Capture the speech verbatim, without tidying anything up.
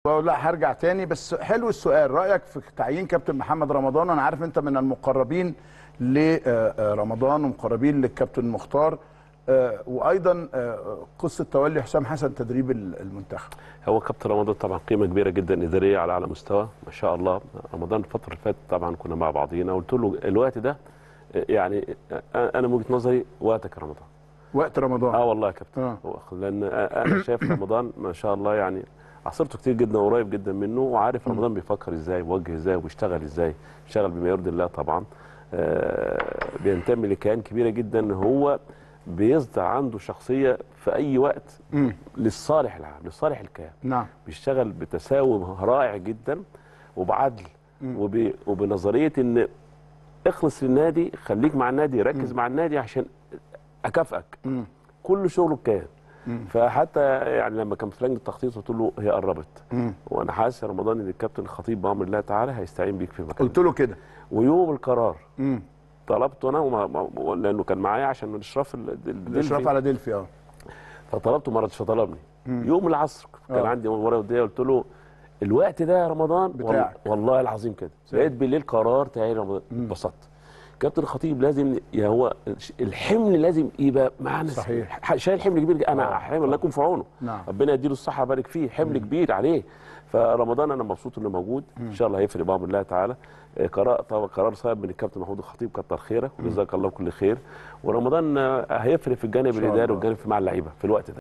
لا هرجع تاني، بس حلو السؤال. رأيك في تعيين كابتن محمد رمضان؟ انا عارف انت من المقربين لرمضان ومقربين للكابتن مختار، وايضا قصه تولي حسام حسن تدريب المنتخب. هو كابتن رمضان طبعا قيمه كبيره جدا اداريه على اعلى مستوى ما شاء الله. رمضان الفتره اللي فاتت طبعا كنا مع بعضينا، قلت له الوقت ده يعني انا من وجهه نظري وقتك يا رمضان. وقت رمضان اه والله يا كابتن. آه. لان انا شايف رمضان ما شاء الله، يعني عصرته كتير جدا وقريب جدا منه، وعارف رمضان بيفكر ازاي وبيوجه ازاي وبيشتغل ازاي. بيشتغل بما يرضي الله طبعا. آه بينتمي لكيان كبيره جدا، هو بيصدر عنده شخصيه في اي وقت مم. للصالح العام، لصالح الكيان. نعم. بيشتغل بتساوي رائع جدا وبعدل وب... وبنظريه ان اخلص للنادي، خليك مع النادي، ركز مم. مع النادي عشان اكافئك. مم. كل شغله الكيان. فحتى يعني لما كان في لجنه التخطيط قلت له هي قربت، مم. وانا حاسس يا رمضان ان الكابتن الخطيب بامر الله تعالى هيستعين بيك في مكان. قلت له كده ويوم القرار مم. طلبته انا وما... لانه كان معايا عشان الاشراف الاشراف على ديلفي. اه فطلبته ما رضيش فطلبني. يوم العصر كان أوه. عندي مباراه وديه، قلت له الوقت ده يا رمضان بتاعك. والله العظيم كده لقيت بالليل قرار تعالى رمضان، اتبسطت. كابتن الخطيب لازم يا هو الحمل لازم يبقى معانا. صحيح. شايل حمل كبير. انا احيانا الله يكون في عونه. نعم. ربنا يديله الصحه ويبارك فيه، حمل مم. كبير عليه. فرمضان انا مبسوط انه موجود. مم. ان شاء الله هيفرق بامر الله تعالى. قرار طبعا قرار صعب من الكابتن محمود الخطيب، كتر خيرك وجزاك الله كل خير. ورمضان هيفرق في الجانب الاداري والجانب مع اللعيبه في الوقت ده.